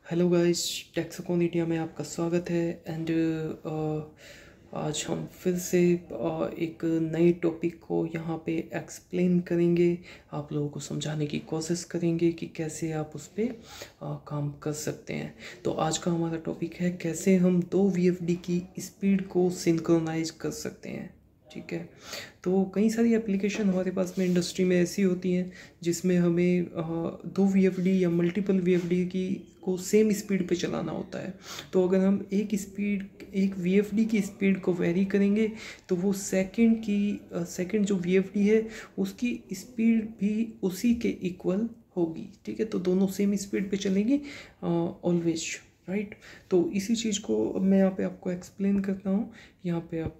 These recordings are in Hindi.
हेलो गाइस, टेक्सोकॉन इंडिया में आपका स्वागत है। एंड आज हम फिर से एक नए टॉपिक को यहाँ पे एक्सप्लेन करेंगे, आप लोगों को समझाने की कोशिश करेंगे कि कैसे आप उस पर काम कर सकते हैं। तो आज का हमारा टॉपिक है कैसे हम दो VFD की स्पीड को सिंक्रोनाइज कर सकते हैं। ठीक है, तो कई सारी एप्लीकेशन हमारे पास में इंडस्ट्री में ऐसी होती हैं जिसमें हमें दो VFD या मल्टीपल VFD की को सेम स्पीड पे चलाना होता है। तो अगर हम एक VFD की स्पीड को वेरी करेंगे तो वो सेकंड जो VFD है उसकी स्पीड भी उसी के इक्वल होगी। ठीक है, तो दोनों सेम स्पीड पे चलेंगी ऑलवेज, राइट। तो इसी चीज़ को अब मैं यहाँ पे आपको एक्सप्लेन करता हूँ। यहाँ पे आप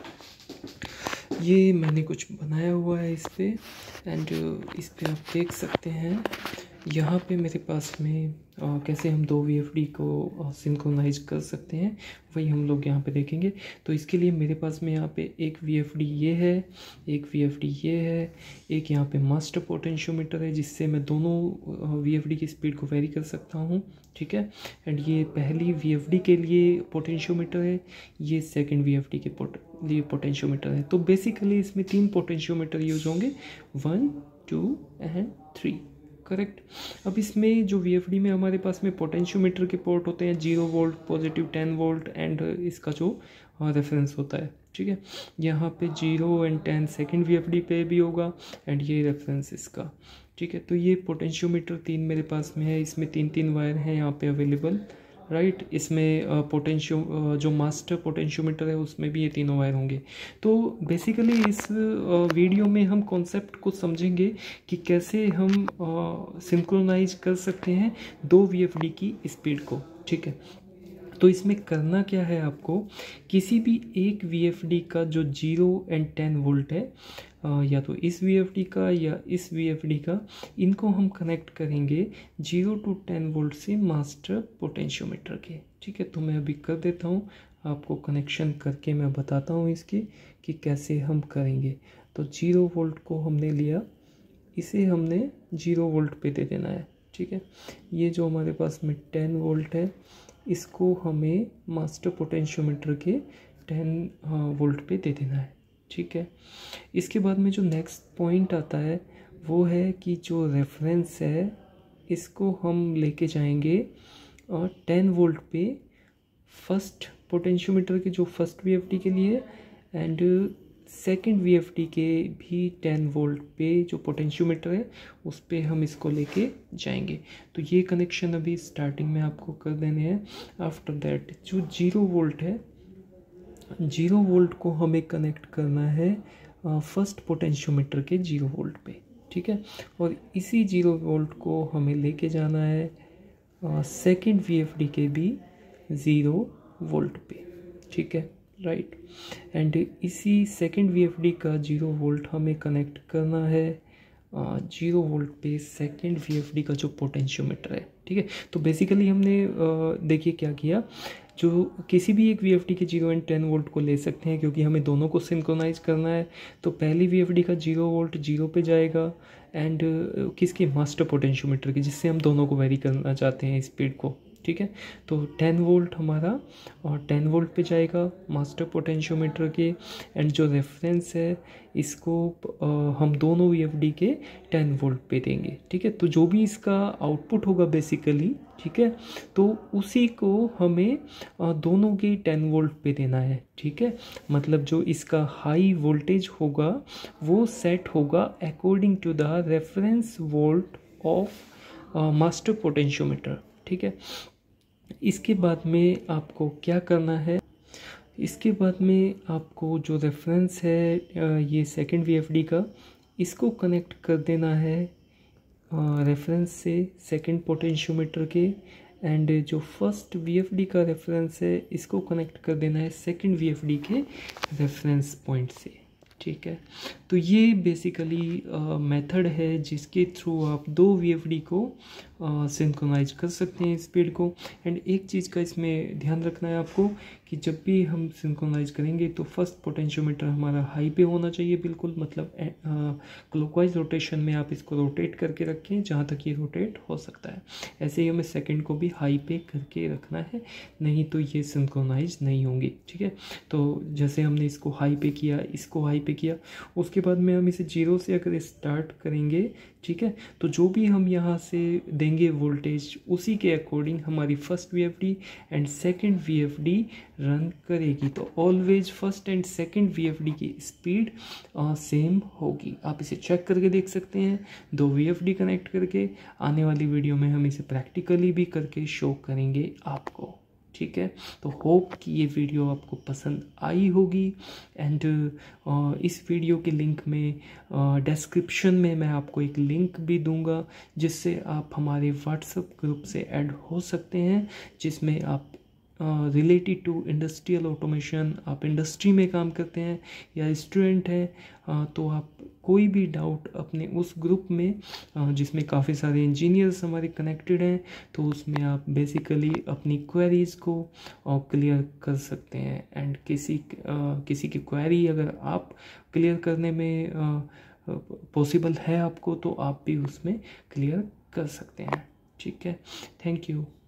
ये मैंने कुछ बनाया हुआ है इस पे, एंड इस पे आप देख सकते हैं यहाँ पे मेरे पास में कैसे हम दो VFD को सिंक्रोनाइज कर सकते हैं, वही हम लोग यहाँ पे देखेंगे। तो इसके लिए मेरे पास में यहाँ पे एक VFD ये है, एक VFD ये है, एक यहाँ पे मास्टर पोटेंशियोमीटर है जिससे मैं दोनों VFD की स्पीड को वेरी कर सकता हूँ। ठीक है, एंड ये पहली VFD के लिए पोटेंशियोमीटर है, ये सेकंड VFD के लिए पोटेंशियोमीटर है। तो बेसिकली इसमें 3 पोटेंशियोमीटर यूज होंगे, 1, 2 एंड 3। करेक्ट। अब इसमें जो VFD में हमारे पास में पोटेंशियोमीटर के पोर्ट होते हैं 0 वोल्ट, पॉजिटिव 10 वोल्ट एंड इसका जो रेफरेंस होता है। ठीक है, यहाँ पे 0 एंड 10 सेकंड VFD पे भी होगा एंड ये रेफरेंस इसका। ठीक है, तो ये पोटेंशियोमीटर 3 मेरे पास में है, इसमें 3 वायर हैं यहाँ पे अवेलेबल, राइट। इसमें जो मास्टर पोटेंशियोमीटर है उसमें भी ये तीनों वायर होंगे। तो बेसिकली इस वीडियो में हम कॉन्सेप्ट को समझेंगे कि कैसे हम सिंक्रोनाइज कर सकते हैं दो VFD की स्पीड को। ठीक है, तो इसमें करना क्या है, आपको किसी भी एक VFD का जो 0 एंड 10 वोल्ट है, या तो इस VFD का या इस VFD का, इनको हम कनेक्ट करेंगे 0 to 10 वोल्ट से मास्टर पोटेंशियोमीटर के। ठीक है, तो मैं अभी कर देता हूँ, आपको कनेक्शन करके मैं बताता हूँ इसकी कि कैसे हम करेंगे। तो 0 वोल्ट को हमने लिया, इसे हमने 0 वोल्ट पे दे देना है। ठीक है, ये जो हमारे पास में 10 वोल्ट है इसको हमें मास्टर पोटेंशियोमीटर के 10 वोल्ट पे दे देना है। ठीक है, इसके बाद में जो नेक्स्ट पॉइंट आता है वो है कि जो रेफरेंस है इसको हम लेके जाएंगे 10 वोल्ट पे फर्स्ट पोटेंशियोमीटर के जो फर्स्ट VFD के लिए, एंड सेकंड VFD के भी 10 वोल्ट पे जो पोटेंशियोमीटर है उस पे हम इसको लेके जाएंगे। तो ये कनेक्शन अभी स्टार्टिंग में आपको कर देने हैं। आफ्टर दैट जो 0 वोल्ट है, 0 वोल्ट को हमें कनेक्ट करना है फर्स्ट पोटेंशियोमीटर के 0 वोल्ट पे। ठीक है, और इसी 0 वोल्ट को हमें लेके जाना है सेकंड VFD के भी 0 वोल्ट पे। ठीक है, राइट। एंड इसी सेकंड VFD का 0 वोल्ट हमें कनेक्ट करना है 0 वोल्ट पे सेकंड VFD का जो पोटेंशियोमीटर है। ठीक है, तो बेसिकली हमने देखिए क्या किया, जो किसी भी एक VFD के 0 एंड 10 वोल्ट को ले सकते हैं क्योंकि हमें दोनों को सिंक्रोनाइज करना है। तो पहली VFD का 0 वोल्ट 0 पे जाएगा एंड किसकी, मास्टर पोटेंशियोमीटर की, जिससे हम दोनों को वेरी करना चाहते हैं स्पीड को। ठीक है, तो 10 वोल्ट हमारा और 10 वोल्ट पे जाएगा मास्टर पोटेंशियोमीटर के, एंड जो रेफरेंस है इसको हम दोनों VFD के 10 वोल्ट पे देंगे। ठीक है, तो जो भी इसका आउटपुट होगा बेसिकली, ठीक है, तो उसी को हमें दोनों के 10 वोल्ट पे देना है। ठीक है, मतलब जो इसका हाई वोल्टेज होगा वो सेट होगा according to the reference volt of master potentiometer. ठीक है, इसके बाद में आपको क्या करना है, इसके बाद में आपको जो रेफरेंस है ये सेकंड VFD का, इसको कनेक्ट कर देना है रेफरेंस से सेकंड पोटेंशियोमीटर के, एंड जो फर्स्ट VFD का रेफरेंस है इसको कनेक्ट कर देना है सेकंड VFD के रेफरेंस पॉइंट से। ठीक है, तो ये बेसिकली मेथड है जिसके थ्रू आप दो VFD को सिंक्रोनाइज कर सकते हैं स्पीड को। एंड एक चीज़ का इसमें ध्यान रखना है आपको कि कि जब भी हम सिंक्रोनाइज करेंगे तो फर्स्ट पोटेंशियोमीटर हमारा हाई पे होना चाहिए बिल्कुल, मतलब क्लॉकवाइज रोटेशन में आप इसको रोटेट करके रखें जहाँ तक ये रोटेट हो सकता है। ऐसे ही हमें सेकंड को भी हाई पे करके रखना है, नहीं तो ये सिंक्रोनाइज नहीं होंगी। ठीक है, तो जैसे हमने इसको हाई पे किया, इसको हाई पे किया, उसके बाद में हम इसे 0 से अगर स्टार्ट करेंगे, ठीक है, तो जो भी हम यहाँ से देंगे वोल्टेज उसी के अकॉर्डिंग हमारी first VFD and second VFD run करेगी। तो always first and second VFD की स्पीड सेम होगी। आप इसे चेक करके देख सकते हैं, दो वीएफडी कनेक्ट करके। आने वाली वीडियो में हम इसे प्रैक्टिकली भी करके शो करेंगे आपको। ठीक है, तो होप कि ये वीडियो आपको पसंद आई होगी। एंड इस वीडियो के लिंक में डिस्क्रिप्शन में मैं आपको एक लिंक भी दूंगा जिससे आप हमारे व्हाट्सएप ग्रुप से ऐड हो सकते हैं, जिसमें आप रिलेटेड टू इंडस्ट्रियल ऑटोमेशन, आप इंडस्ट्री में काम करते हैं या स्टूडेंट हैं, तो आप कोई भी डाउट अपने उस ग्रुप में, जिसमें काफ़ी सारे इंजीनियर्स हमारे कनेक्टेड हैं, तो उसमें आप बेसिकली अपनी क्वेरीज़ को क्लियर कर सकते हैं। एंड किसी की क्वेरी अगर आप क्लियर करने में पॉसिबल है आपको, तो आप भी उसमें क्लियर कर सकते हैं। ठीक है, थैंक यू।